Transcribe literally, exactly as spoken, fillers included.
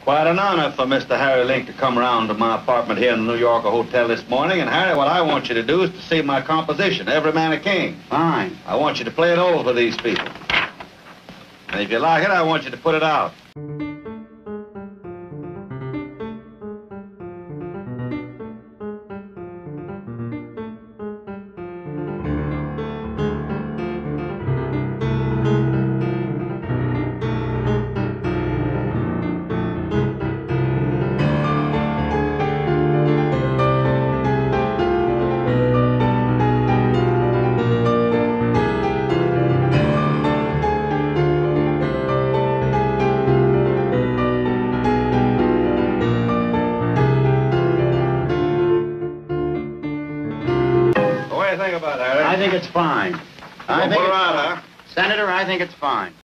Quite an honor for Mister Harry Link to come around to my apartment here in the New Yorker Hotel this morning. And, Harry, what I want you to do is to see my composition, Every Man a King. Fine. I want you to play it over for these people. And if you like it, I want you to put it out. What do you think about it, Harry? I think it's fine. I We'll think put her it's out, fine. huh? Senator, I think it's fine.